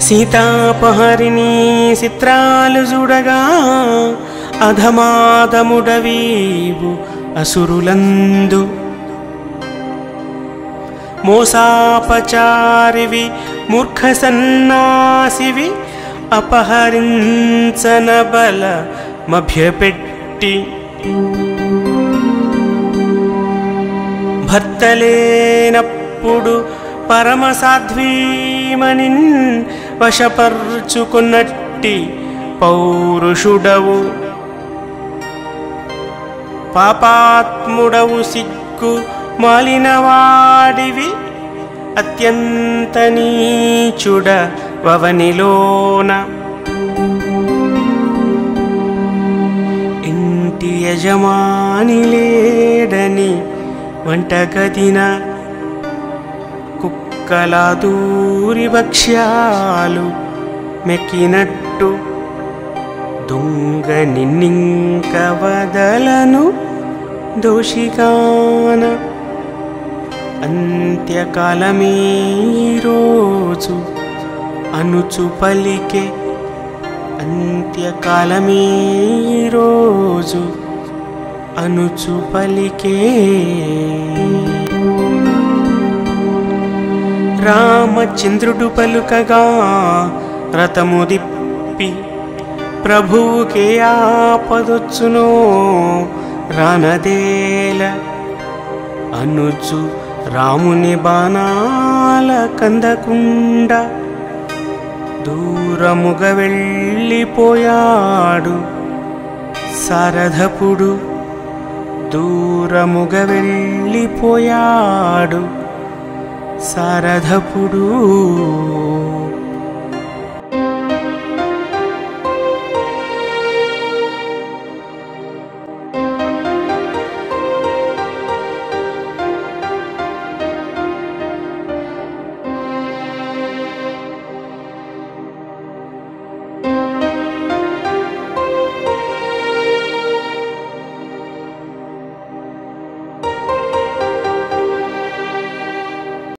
సీతాపహరిణి చిత్రాలు చూడగా అధమాధముడవీవు అసురులందు మోసాపచారివి మూర్ఖ సన్నాసివి అపహరించన బల మభ్యపెట్టి భర్తలేనప్పుడు పరమసాధ్వీమనిన్ వశపర్చుకున్నట్టి పౌరుషుడవు పాపాత్ముడవు సిగ్గు మాలినవాడివి అత్యంత నీచుడ వవనిలోన ఇంటి యజమాని లేడని వంటగదిన కుక్కల దూరి భక్ష్యాలు మెక్కినట్టు దొంగ నిన్నింక వదలను దోషిగాన అంత్యకాలమే రోజు అనుచు పలికే అంత్యకాలమే రోజు అనుచు పలికే రామచంద్రుడు పలుకగా రథము దిప్పి ప్రభువుకే ఆపదొచ్చునో రానదేల అనుచు రాముని బాణాల కందకుండ దూరముగ వెళ్ళిపోయాడు సారథపుడు దూరముగ వెళ్ళిపోయాడు సారథపుడు